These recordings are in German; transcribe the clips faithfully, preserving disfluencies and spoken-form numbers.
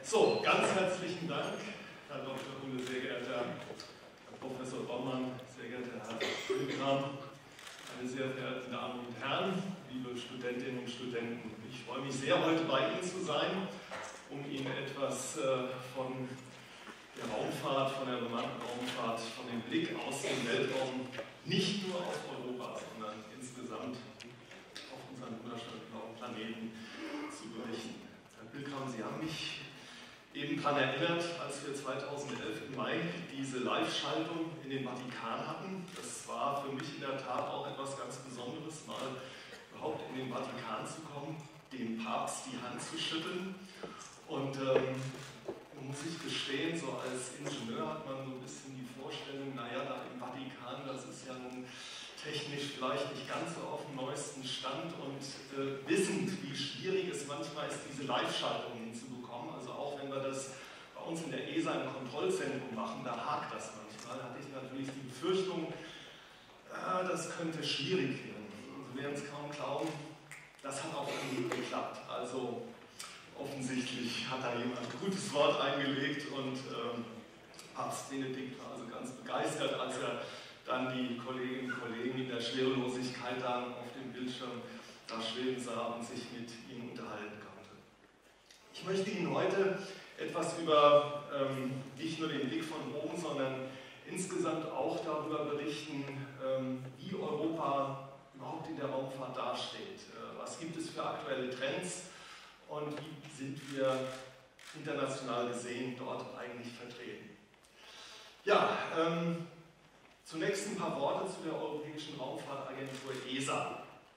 So, ganz herzlichen Dank, Herr Doktor Hulle, sehr geehrter Herr Professor Baumann, sehr geehrter Herr Wilkram, meine sehr verehrten Damen und Herren, liebe Studentinnen und Studenten. Ich freue mich sehr, heute bei Ihnen zu sein, um Ihnen etwas von der Raumfahrt, von der bemannten Raumfahrt, von dem Blick aus dem Weltraum, nicht nur auf Europa, sondern insgesamt auf unseren wunderschönen blauen Planeten zu berichten. Herr Wilkram, Sie haben mich eben daran erinnert, als wir zweitausendelf im Mai diese Live-Schaltung in den Vatikan hatten. Das war für mich in der Tat auch etwas ganz Besonderes, mal überhaupt in den Vatikan zu kommen, dem Papst die Hand zu schütteln. Und ähm, muss ich gestehen, so als Ingenieur hat man so ein bisschen die Vorstellung, naja, da im Vatikan, das ist ja nun technisch vielleicht nicht ganz so auf dem neuesten Stand und äh, wissend, wie schwierig es manchmal ist, diese Live-Schaltung hinzubekommen. Also auch wenn wir das bei uns in der E S A im Kontrollzentrum machen, da hakt das manchmal. Da hatte ich natürlich die Befürchtung, äh, das könnte schwierig werden. Sie werden es kaum glauben, das hat auch irgendwie geklappt. Also offensichtlich hat da jemand ein gutes Wort eingelegt und ähm, Papst Benedikt war also ganz begeistert, als er dann die Kolleginnen und Kollegen in der Schwerelosigkeit dann auf dem Bildschirm da schweben sah und sich mit ihnen unterhalten konnte. Ich möchte Ihnen heute etwas über ähm, nicht nur den Blick von oben, sondern insgesamt auch darüber berichten, ähm, wie Europa überhaupt in der Raumfahrt dasteht. Äh, was gibt es für aktuelle Trends? Und wie sind wir international gesehen dort eigentlich vertreten? Ja, ähm, zunächst ein paar Worte zu der Europäischen Raumfahrtagentur E S A.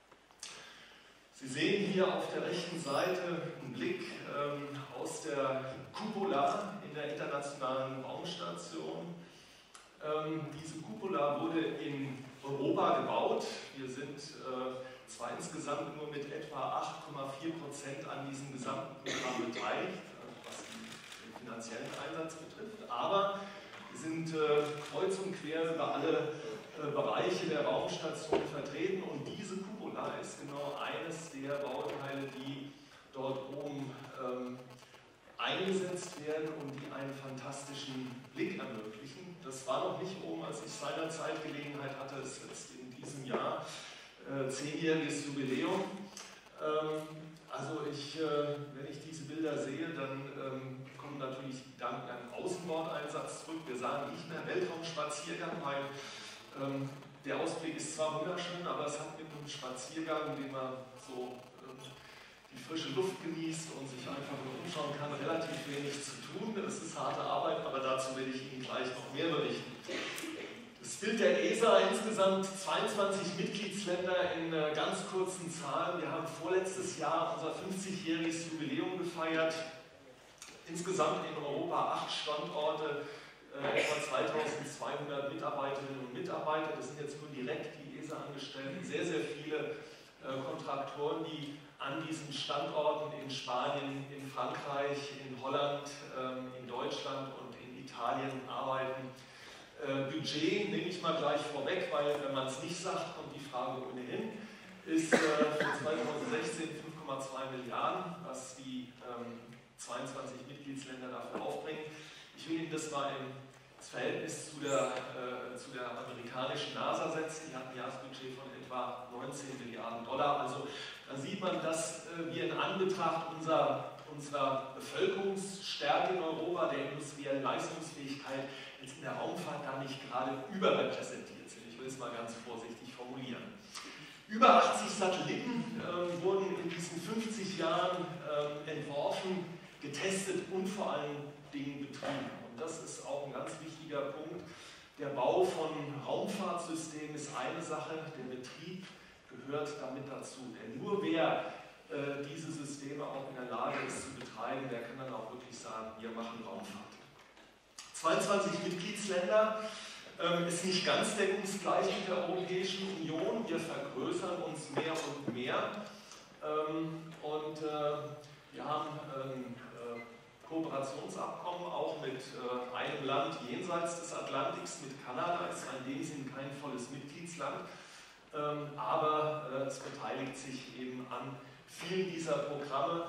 Sie sehen hier auf der rechten Seite einen Blick ähm, aus der Cupola in der Internationalen Raumstation. Ähm, diese Cupola wurde in Europa gebaut. Wir sind äh, zwar insgesamt nur mit etwa acht Komma vier Prozent an diesem gesamten Programm beteiligt, was den finanziellen Einsatz betrifft, aber wir sind äh, kreuz und quer über alle äh, Bereiche der Raumstation vertreten und diese Cupola ist genau eines der Bauteile, die dort oben ähm, eingesetzt werden und die einen fantastischen Blick ermöglichen. Das war noch nicht oben, als ich seinerzeit Gelegenheit hatte, es ist in diesem Jahr zehnjähriges Jubiläum. Ähm, also ich, äh, wenn ich diese Bilder sehe, dann ähm, kommen natürlich Gedanken an Außenbordeinsatz zurück. Wir sagen nicht mehr Weltraumspaziergang, weil ähm, der Ausblick ist zwar wunderschön, aber es hat mit einem Spaziergang, in dem man so ähm, die frische Luft genießt und sich einfach nur umschauen kann, relativ wenig zu tun. Das ist harte Arbeit, aber dazu will ich Ihnen gleich noch mehr berichten. Das Bild der E S A, insgesamt zweiundzwanzig Mitgliedsländer in ganz kurzen Zahlen. Wir haben vorletztes Jahr unser fünfzigjähriges Jubiläum gefeiert. Insgesamt in Europa acht Standorte, äh, etwa zweitausendzweihundert Mitarbeiterinnen und Mitarbeiter. Das sind jetzt nur direkt die E S A-Angestellten. Sehr, sehr viele äh, Kontraktoren, die an diesen Standorten in Spanien, in Frankreich, in Holland, äh, in Deutschland und in Italien arbeiten. Äh, Budget nehme ich mal gleich vorweg, weil wenn man es nicht sagt, kommt die Frage ohnehin, ist äh, für zweitausendsechzehn fünf Komma zwei Milliarden, was die ähm, zweiundzwanzig Mitgliedsländer dafür aufbringen. Ich will Ihnen das mal ins Verhältnis zu der, äh, zu der amerikanischen NASA setzen. Die hat ein Jahresbudget von etwa neunzehn Milliarden Dollar. Also da sieht man, dass äh, wir in Anbetracht unserer, unserer Bevölkerungsstärke in Europa, der industriellen Leistungsfähigkeit, jetzt in der Raumfahrt gar nicht gerade überrepräsentiert sind. Ich will es mal ganz vorsichtig formulieren. Über achtzig Satelliten äh, wurden in diesen fünfzig Jahren äh, entworfen, getestet und vor allen Dingen betrieben. Und das ist auch ein ganz wichtiger Punkt. Der Bau von Raumfahrtsystemen ist eine Sache, der Betrieb gehört damit dazu. Denn nur wer äh, diese Systeme auch in der Lage ist zu betreiben, der kann dann auch wirklich sagen, wir machen Raumfahrt. zweiundzwanzig Mitgliedsländer ähm, ist nicht ganz deckungsgleich mit der Europäischen Union. Wir vergrößern uns mehr und mehr. Ähm, und äh, wir haben ein äh, Kooperationsabkommen auch mit äh, einem Land jenseits des Atlantiks, mit Kanada. Ist in dem Sinn kein volles Mitgliedsland, ähm, aber äh, es beteiligt sich eben an vielen dieser Programme.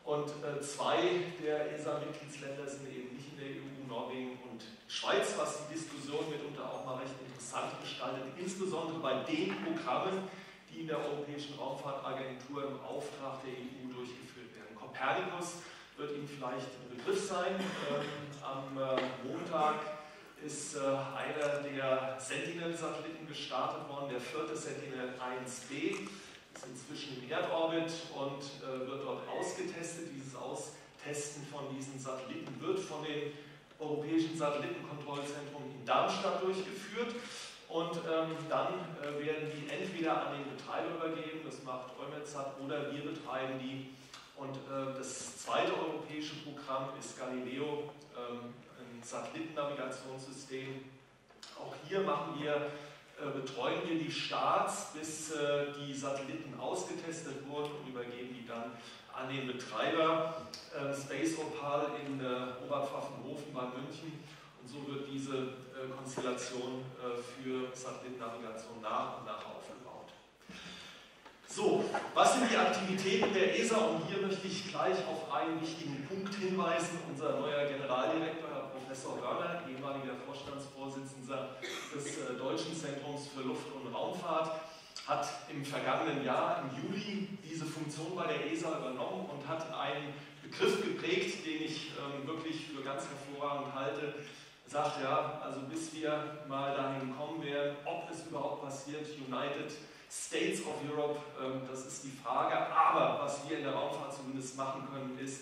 Und äh, zwei der E S A-Mitgliedsländer sind eben nicht in der E U, Norwegen und Schweiz, was die Diskussion mitunter auch mal recht interessant gestaltet, insbesondere bei den Programmen, die in der Europäischen Raumfahrtagentur im Auftrag der E U durchgeführt werden. Copernicus wird Ihnen vielleicht ein Begriff sein. Ähm, am äh, Montag ist äh, einer der Sentinel-Satelliten gestartet worden, der vierte Sentinel eins B. Ist inzwischen im Erdorbit und äh, wird dort ausgetestet. Dieses Austesten von diesen Satelliten wird von dem Europäischen Satellitenkontrollzentrum in Darmstadt durchgeführt. Und ähm, dann äh, werden die entweder an den Betreiber übergeben, das macht EUMETSAT, oder wir betreiben die. Und äh, das zweite europäische Programm ist Galileo, ähm, ein Satellitennavigationssystem. Auch hier machen wir, äh, betreuen wir die Starts, bis äh, die Satelliten ausgetestet wurden und übergeben die dann an den Betreiber. Äh, Space Opal in äh, Oberpfaffenhofen bei München. Und so wird diese äh, Konstellation äh, für Satellitennavigation nach und nach aufgebaut. So, was sind die Aktivitäten der E S A? Und hier möchte ich gleich auf einen wichtigen Punkt hinweisen. Unser neuer Generaldirektor, Herr Professor Hörner, ehemaliger Vorstandsvorsitzender des äh, Deutschen Zentrums für Luft- und Raumfahrt, hat im vergangenen Jahr, im Juli, diese Funktion bei der E S A übernommen und hat einen Begriff geprägt, den ich ähm, wirklich für ganz hervorragend halte. Er sagt, ja, also bis wir mal dahin kommen werden, ob es überhaupt passiert, United States of Europe, ähm, das ist die Frage. Aber was wir in der Raumfahrt zumindest machen können, ist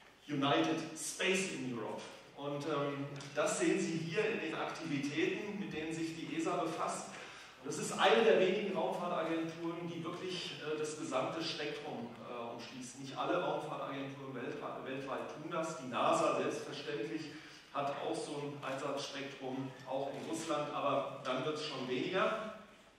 United Space in Europe. Und ähm, das sehen Sie hier in den Aktivitäten, mit denen sich die E S A befasst. Das ist eine der wenigen Raumfahrtagenturen, die wirklich äh, das gesamte Spektrum äh, umschließt. Nicht alle Raumfahrtagenturen weltweit, weltweit tun das. Die NASA selbstverständlich hat auch so ein Einsatzspektrum, auch in Russland, aber dann wird es schon weniger.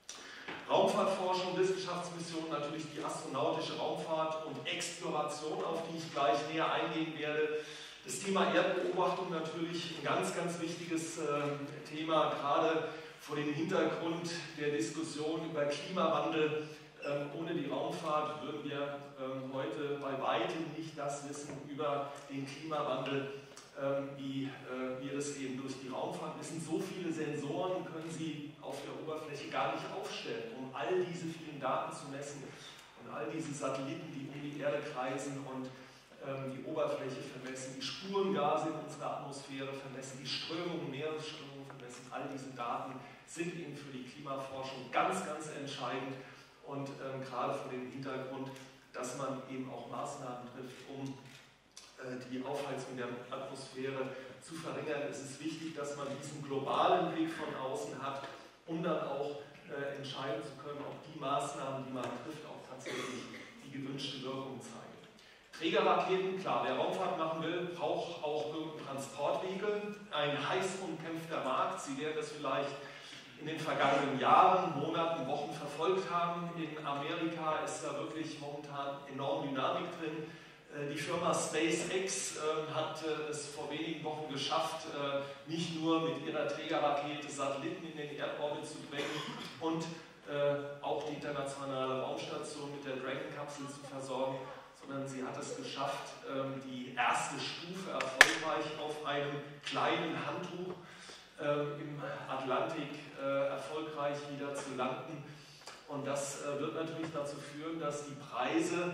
Raumfahrtforschung, Wissenschaftsmissionen, natürlich die astronautische Raumfahrt und Exploration, auf die ich gleich näher eingehen werde. Das Thema Erdbeobachtung natürlich ein ganz, ganz wichtiges äh, Thema, gerade vor dem Hintergrund der Diskussion über Klimawandel. Ähm, ohne die Raumfahrt würden wir ähm, heute bei weitem nicht das wissen über den Klimawandel, ähm, wie äh, wir das eben durch die Raumfahrt wissen. So viele Sensoren können Sie auf der Oberfläche gar nicht aufstellen, um all diese vielen Daten zu messen und all diese Satelliten, die um die Erde kreisen und ähm, die Oberfläche vermessen, die Spurengase in unserer Atmosphäre vermessen, die Strömungen, Meeresströmungen vermessen. All diese Daten sind eben für die Klimaforschung ganz, ganz entscheidend und ähm, gerade vor dem Hintergrund, dass man eben auch Maßnahmen trifft, um äh, die Aufheizung der Atmosphäre zu verringern. Es ist wichtig, dass man diesen globalen Blick von außen hat, um dann auch äh, entscheiden zu können, ob die Maßnahmen, die man trifft, auch tatsächlich die gewünschte Wirkung zeigen. Trägerraketen, klar, wer Raumfahrt machen will, braucht auch irgendein Transportvehikel. Ein heiß umkämpfter Markt. Sie werden das vielleicht in den vergangenen Jahren, Monaten, Wochen verfolgt haben. In Amerika ist da wirklich momentan enorm Dynamik drin. Die Firma SpaceX hat es vor wenigen Wochen geschafft, nicht nur mit ihrer Trägerrakete Satelliten in den Erdorbit zu bringen und auch die internationale Raumstation mit der Dragon-Kapsel zu versorgen, sondern sie hat es geschafft, die erste Stufe erfolgreich auf einem kleinen Handtuch im Atlantik erfolgreich wieder zu landen. Und das wird natürlich dazu führen, dass die Preise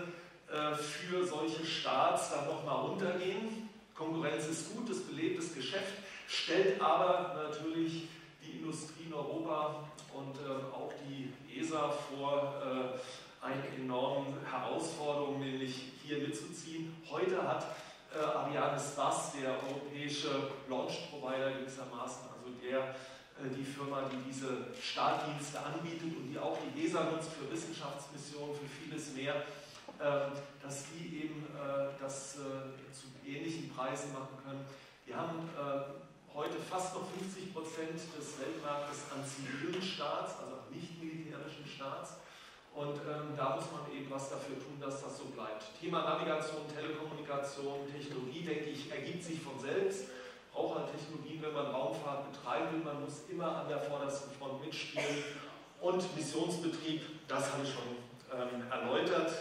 für solche Starts dann nochmal runtergehen. Konkurrenz ist gut, das belebt das Geschäft, stellt aber natürlich die Industrie in Europa und auch die E S A vor eine enorme Herausforderung, nämlich hier mitzuziehen. Heute hat äh, Arianespace, der europäische Launch-Provider gewissermaßen, also der, äh, die Firma, die diese Startdienste anbietet und die auch die E S A nutzt für Wissenschaftsmissionen, für vieles mehr, äh, dass die eben äh, das äh, zu ähnlichen Preisen machen können. Wir haben äh, heute fast noch fünfzig Prozent des Weltmarktes an zivilen Starts, also nicht militärischen Starts. Und ähm, da muss man eben was dafür tun, dass das so bleibt. Thema Navigation, Telekommunikation, Technologie, denke ich, ergibt sich von selbst. Braucht halt Technologien, wenn man Raumfahrt betreiben will. Man muss immer an der vordersten Front mitspielen. Und Missionsbetrieb, das habe ich schon ähm, erläutert.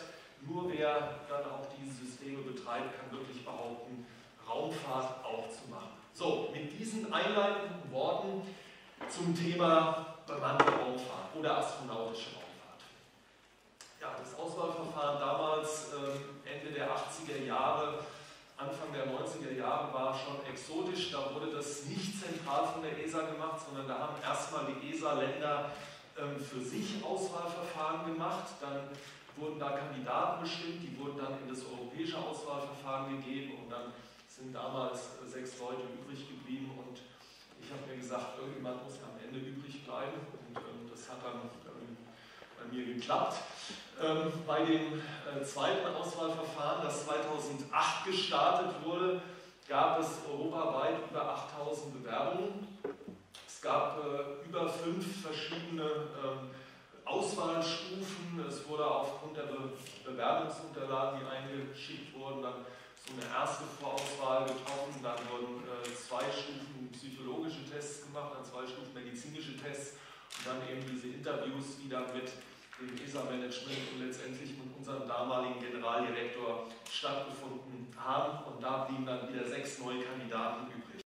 nur wer dann auch diese Systeme betreibt, kann wirklich behaupten, Raumfahrt auch zu machen. So, mit diesen einleitenden Worten zum Thema bemannte Raumfahrt oder astronautische Raumfahrt. Ja, das Auswahlverfahren damals, äh, Ende der achtziger Jahre, Anfang der neunziger Jahre war schon exotisch. Da wurde das nicht zentral von der E S A gemacht, sondern da haben erstmal die E S A-Länder ähm, für sich Auswahlverfahren gemacht. Dann wurden da Kandidaten bestimmt, die wurden dann in das europäische Auswahlverfahren gegeben und dann sind damals äh, sechs Leute übrig geblieben und ich habe mir gesagt, irgendjemand muss am Ende übrig bleiben und ähm, das hat dann ähm, bei mir geklappt. Ähm, bei dem äh, zweiten Auswahlverfahren, das zweitausendacht gestartet wurde, gab es europaweit über achttausend Bewerbungen. Es gab äh, über fünf verschiedene äh, Auswahlstufen. Es wurde aufgrund der Be Bewerbungsunterlagen, die eingeschickt wurden, dann so eine erste Vorauswahl getroffen. Dann wurden äh, zwei Stufen psychologische Tests gemacht, dann zwei Stufen medizinische Tests und dann eben diese Interviews, die dann mit dem E S A-Management und letztendlich mit unserem damaligen Generaldirektor stattgefunden haben. Und da blieben dann wieder sechs neue Kandidaten übrig.